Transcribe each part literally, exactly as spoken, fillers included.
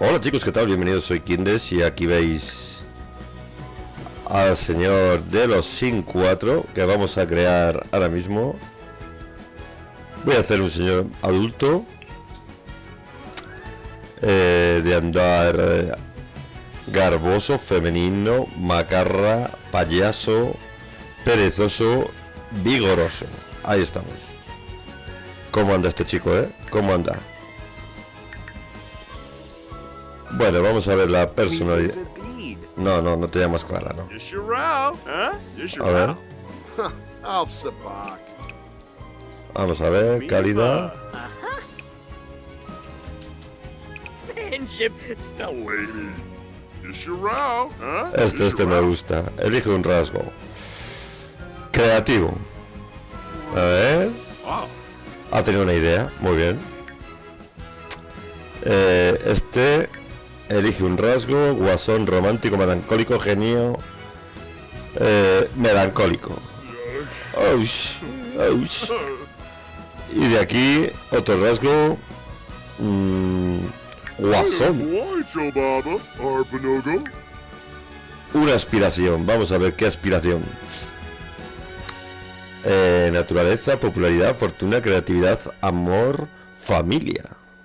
Hola chicos, ¿qué tal? Bienvenidos, soy Kindes y aquí veis al señor de los Sims cuatro que vamos a crear ahora mismo. Voy a hacer un señor adulto eh, de andar eh, garboso, femenino, macarra, payaso, perezoso, vigoroso. Ahí estamos. ¿Cómo anda este chico, eh? ¿Cómo anda? Bueno, vamos a ver la personalidad. No, no, no te llamas Clara, ¿no? A ver. Vamos a ver, calidad. Este, este me gusta. Elige un rasgo. Creativo. A ver. Ha tenido una idea, muy bien. Eh, este... Elige un rasgo, guasón, romántico, melancólico, genio, eh, melancólico. Ouch, ouch. Y de aquí, otro rasgo, mmm, guasón. Una aspiración, vamos a ver qué aspiración. Eh, naturaleza, popularidad, fortuna, creatividad, amor, familia.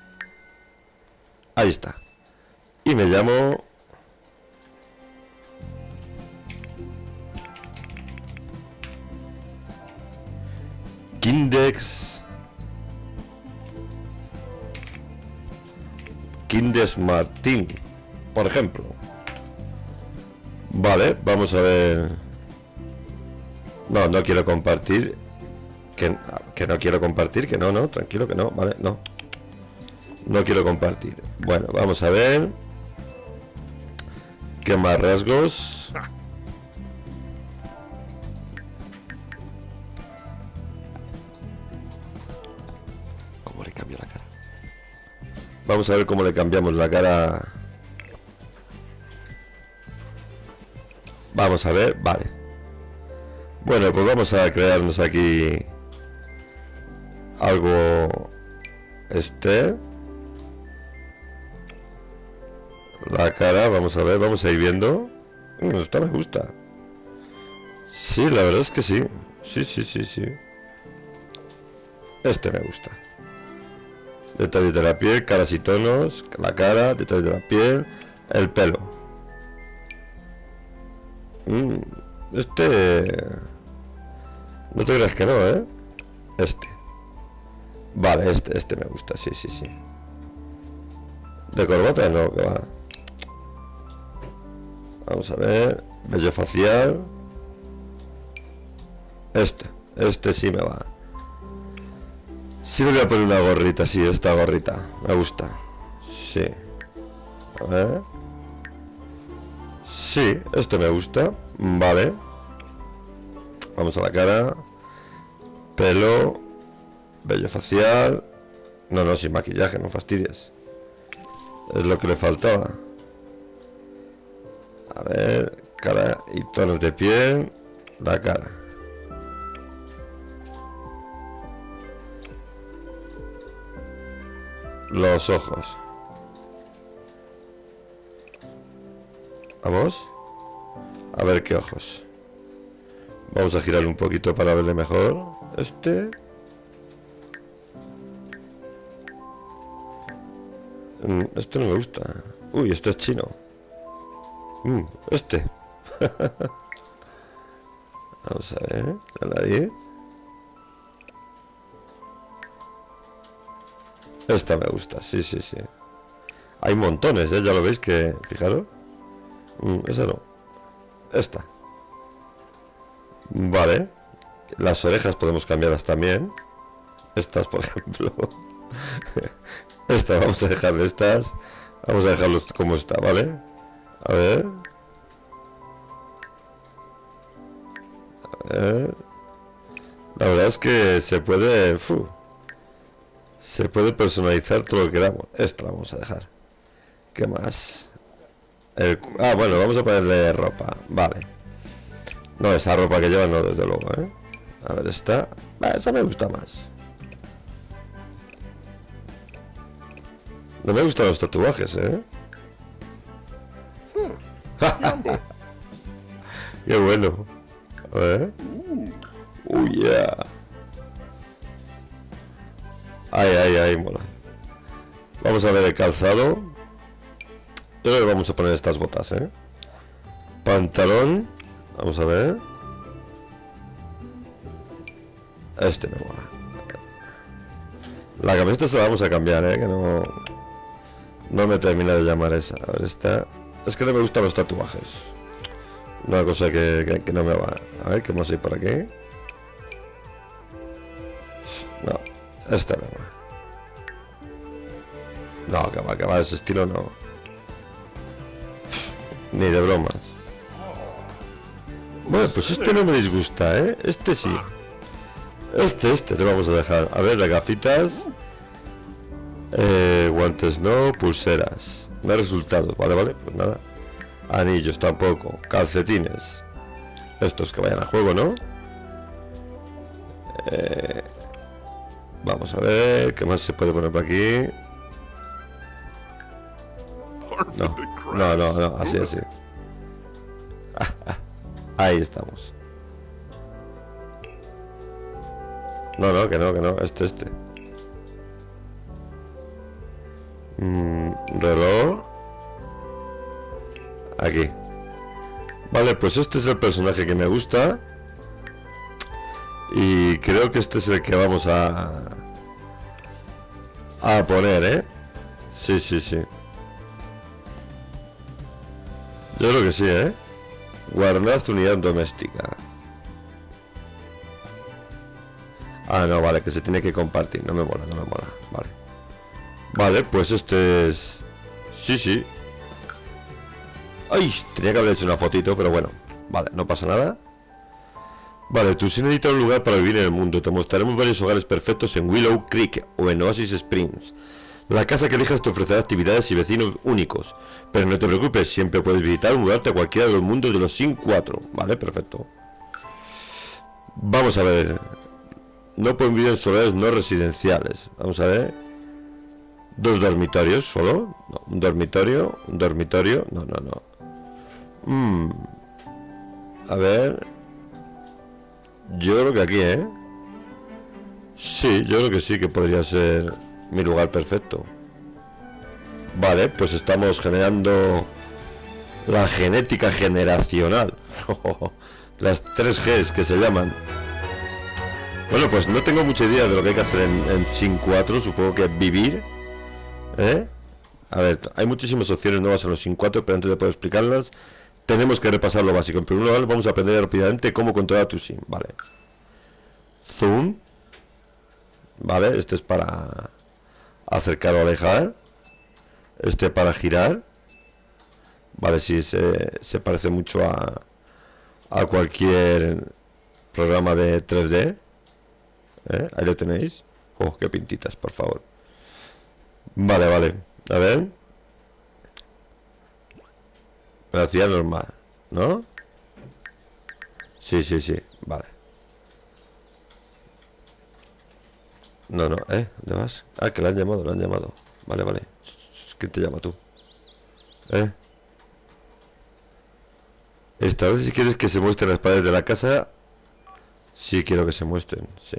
Ahí está. Y me llamo... Kindex... Kindes Martín, por ejemplo. Vale, vamos a ver... No, no quiero compartir. Que, que no quiero compartir, que no, no, tranquilo, que no, vale, no. No quiero compartir. Bueno, vamos a ver... ¿Qué más rasgos? ¿Cómo le cambio la cara? Vamos a ver cómo le cambiamos la cara. Vamos a ver, vale. Bueno, pues vamos a crearnos aquí algo. Este. La cara, vamos a ver, vamos a ir viendo. Mm, esta me gusta. Sí, la verdad es que sí. Sí, sí, sí, sí. Este me gusta. Detalles de la piel, caras y tonos. La cara, detalles de la piel. El pelo. Mm, este... No te creas que no, ¿eh? Este. Vale, este, este me gusta, sí, sí, sí. De corbata no, que va. Vamos a ver. Vello facial. Este. Este sí me va. Sí le voy a poner una gorrita. Sí, esta gorrita. Me gusta. Sí. A ver. Sí, este me gusta. Vale. Vamos a la cara. Pelo. Vello facial. No, no, sin maquillaje, no fastidies. Es lo que le faltaba. A ver, cara y tonos de piel. La cara. Los ojos. Vamos. A ver qué ojos. Vamos a girar un poquito para verle mejor. Este. Este no me gusta. Uy, este es chino. Mm, este. Vamos a ver. La nariz. Esta me gusta. Sí, sí, sí. Hay montones, ¿eh? Ya lo veis que... Fijaros. Mm, esa no. Esta. Vale. Las orejas podemos cambiarlas también. Estas, por ejemplo. Esta, vamos a dejarle estas. Vamos a dejarlos como está, ¿vale? A ver. A ver. La verdad es que se puede... Uf, se puede personalizar todo lo que queramos. Esta la vamos a dejar. ¿Qué más? El, ah, bueno, vamos a ponerle ropa. Vale. No, esa ropa que lleva no, desde luego, ¿eh? A ver, esta... Esa me gusta más. No me gustan los tatuajes, ¿eh? Qué bueno. A ver. Oh, yeah. Ay, ay, ay, mola. Vamos a ver el calzado. Yo creo que vamos a poner estas botas, ¿eh? Pantalón. Vamos a ver. Este me mola. La camiseta se la vamos a cambiar, ¿eh? Que no... No me termina de llamar esa. A ver, esta... Es que no me gustan los tatuajes. Una cosa que, que, que no me va. A ver, ¿qué más hay por aquí? No, esta no va. No, que va, que va, ese estilo no. Ni de bromas. Bueno, pues este no me disgusta, ¿eh? Este sí. Este, este, te vamos a dejar. A ver, las gafitas. Eh, guantes no, pulseras. No hay resultados, vale, vale, pues nada. Anillos tampoco, calcetines. Estos que vayan a juego, ¿no? Eh, vamos a ver, ¿qué más se puede poner por aquí? No, no, no, no, así, así. Ah, ah, ahí estamos. No, no, que no, que no, este, este. Mm, reloj. Aquí. Vale, pues este es el personaje que me gusta. Y creo que este es el que vamos a A poner, ¿eh? Sí, sí, sí. Yo creo que sí, ¿eh? Guardad unidad doméstica. Ah, no, vale, que se tiene que compartir. No me mola, no me mola. Vale. Vale, pues este es... Sí, sí. Ay, tenía que haber hecho una fotito, pero bueno. Vale, no pasa nada. Vale, tú sí necesitas un lugar para vivir en el mundo. Te mostraremos varios hogares perfectos en Willow Creek o en Oasis Springs. La casa que elijas te ofrecerá actividades y vecinos únicos. Pero no te preocupes, siempre puedes visitar o mudarte a cualquiera de los mundos de los Sims cuatro. Vale, perfecto. Vamos a ver. No pueden vivir en solares no residenciales. Vamos a ver. Dos dormitorios solo. No, un dormitorio. Un dormitorio. No, no, no. Mm. A ver. Yo creo que aquí, ¿eh? Sí, yo creo que sí, que podría ser mi lugar perfecto. Vale, pues estamos generando la genética generacional. Las tres Gs que se llaman. Bueno, pues no tengo mucha idea de lo que hay que hacer en, en Sims cuatro. Supongo que vivir, ¿eh? A ver, hay muchísimas opciones nuevas en los Sims cuatro, pero antes de poder explicarlas tenemos que repasar lo básico. En primer lugar vamos a aprender rápidamente cómo controlar tu Sim. Vale. Zoom. Vale, este es para acercar o alejar. Este para girar. Vale, sí, se, se parece mucho a, a cualquier programa de tres D. ¿Eh? Ahí lo tenéis. Oh, qué pintitas, por favor. Vale, vale. A ver. Velocidad normal, ¿no? Sí, sí, sí. Vale. No, no, ¿eh? ¿Dónde vas? Ah, que lo han llamado, lo han llamado. Vale, vale. ¿Quién te llama tú? ¿Eh? Esta vez si quieres que se muestren las paredes de la casa. Sí, quiero que se muestren, sí.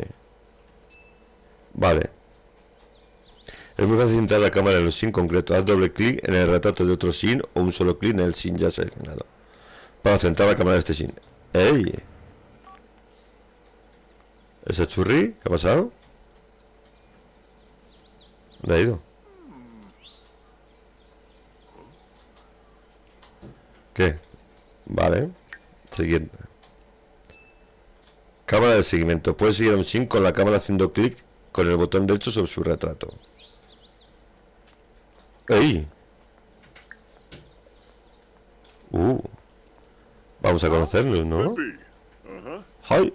Vale. Es muy fácil entrar la cámara en los Sims concreto. Haz doble clic en el retrato de otro Sim o un solo clic en el Sim ya seleccionado para centrar la cámara de este Sim. ¡Ey! ¿Ese churri? ¿Qué ha pasado? ¿Dónde ha ido? ¿Qué? Vale. Siguiente. Cámara de seguimiento. Puedes seguir a un Sim con la cámara haciendo clic con el botón derecho sobre su retrato. ¡Ey! Uh. Vamos a conocernos, ¿no? ¡Ay!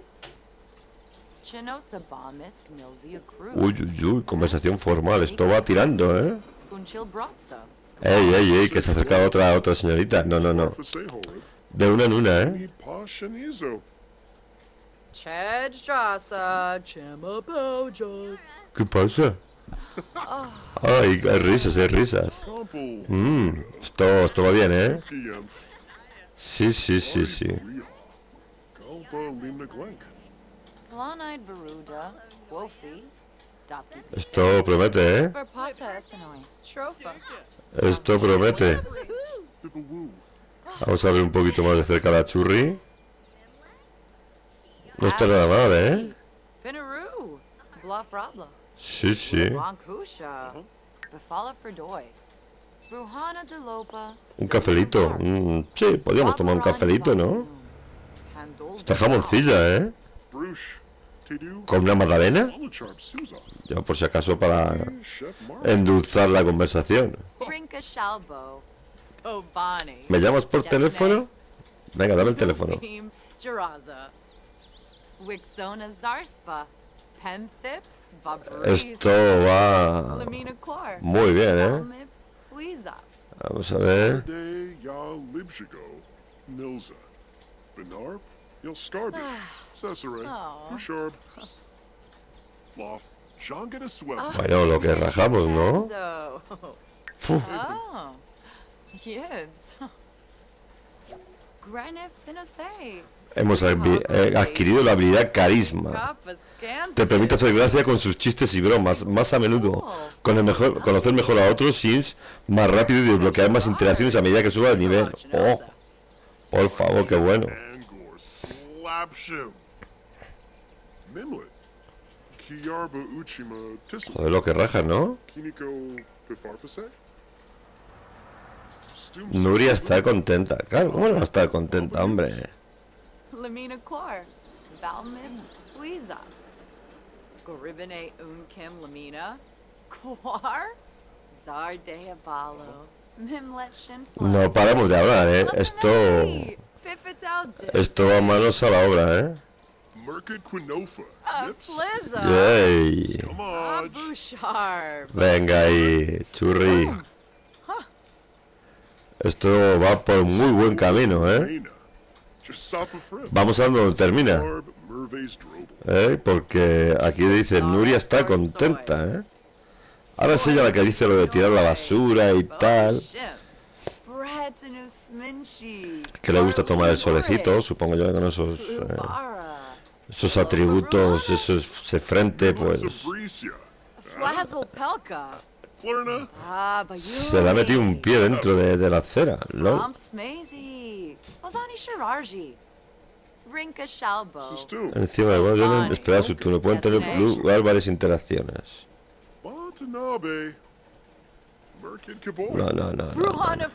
Uy, uy, uy, conversación formal. Esto va tirando, ¿eh? ¡Ey, ey, ey! Que se ha acercado otra, otra señorita. No, no, no. De una en una, ¿eh? ¿Qué pasa? Ay, hay risas, hay risas. Mmm, esto, esto va bien, ¿eh? Sí, sí, sí, sí. Esto promete, ¿eh? Esto promete. Vamos a ver un poquito más de cerca a la churri. No está nada mal, ¿eh? Sí, sí. Un cafelito. Mm, sí, podríamos tomar un cafelito, ¿no? Esta jamoncilla, ¿eh? ¿Con una magdalena? Ya por si acaso para endulzar la conversación. ¿Me llamas por teléfono? Venga, dame el teléfono. Esto va muy bien, ¿eh? Vamos a ver. Bueno, lo que rajamos, ¿no? Uf. Hemos eh, adquirido la habilidad carisma. Te permite hacer gracia con sus chistes y bromas más a menudo, con el mejor, conocer mejor a otros sims más rápido y desbloquear más interacciones a medida que suba el nivel. Oh, por favor, qué bueno. Joder, lo que raja, ¿no? Nuria está contenta. Claro, ¿cómo no va a estar contenta, hombre? No paramos de hablar, ¿eh? Esto... Esto va manos a la obra, ¿eh? Yay. Venga ahí, churri. Esto va por muy buen camino, ¿eh? Vamos a ver dónde termina, ¿eh? Porque aquí dice Nuria está contenta, ¿eh? Ahora es ella la que dice lo de tirar la basura y tal, que le gusta tomar el solecito, supongo yo, con esos eh, esos atributos, esos, ese frente, pues se le ha metido un pie dentro de, de la acera, ¿no? Encima de igual deben esperar su turno. Pueden tener lugar varias interacciones. No, no, no, no, no.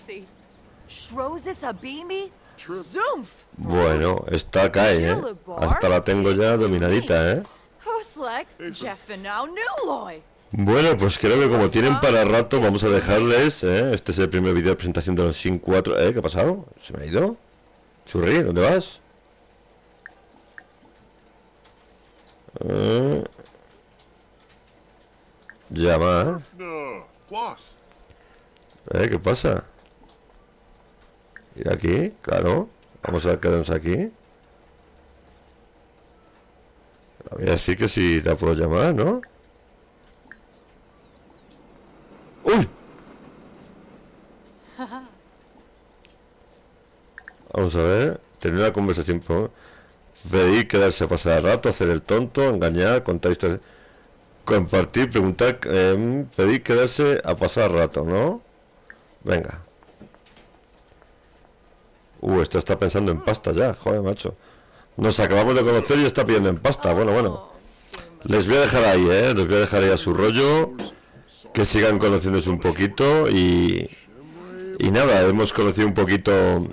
Bueno, esta cae, ¿eh? Hasta la tengo ya dominadita, ¿eh? Bueno, pues creo que como tienen para rato, vamos a dejarles, ¿eh? Este es el primer vídeo de presentación de los Sims cuatro. ¿Eh? ¿Qué ha pasado? ¿Se me ha ido? Churri, ¿dónde vas? Eh... Llamar. ¿Eh? ¿Qué pasa? ¿Ir aquí? Claro. Vamos a quedarnos aquí. Le voy a decir que si la puedo llamar, ¿no? ¡Uy! Vamos a ver. Tener una conversación. Pedir, quedarse a pasar el rato, hacer el tonto, engañar, contar historias. Compartir, preguntar, eh, pedir, quedarse a pasar el rato, ¿no? Venga. Uh, esto está pensando en pasta ya, joder, macho. Nos acabamos de conocer y está pidiendo en pasta. Bueno, bueno. Les voy a dejar ahí, ¿eh? Les voy a dejar ahí a su rollo. Que sigan conociéndose un poquito y... Y nada, hemos conocido un poquito...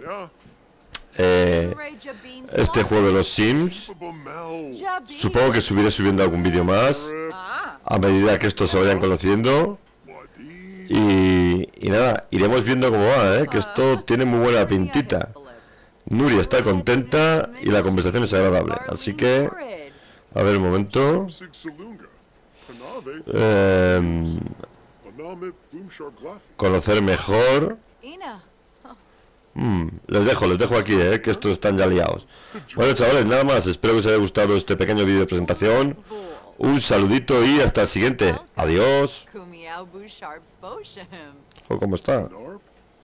Eh, este juego de los Sims. Supongo que subiré subiendo algún vídeo más a medida que estos se vayan conociendo. Y, y nada, iremos viendo cómo va, ¿eh? Que esto tiene muy buena pintita. Nuria está contenta y la conversación es agradable. Así que, a ver un momento. Eh, conocer mejor. Mm, les dejo, les dejo aquí, eh, que estos están ya liados. Bueno, chavales, nada más. Espero que os haya gustado este pequeño vídeo de presentación. Un saludito y hasta el siguiente. Adiós. Oh, ¿cómo está?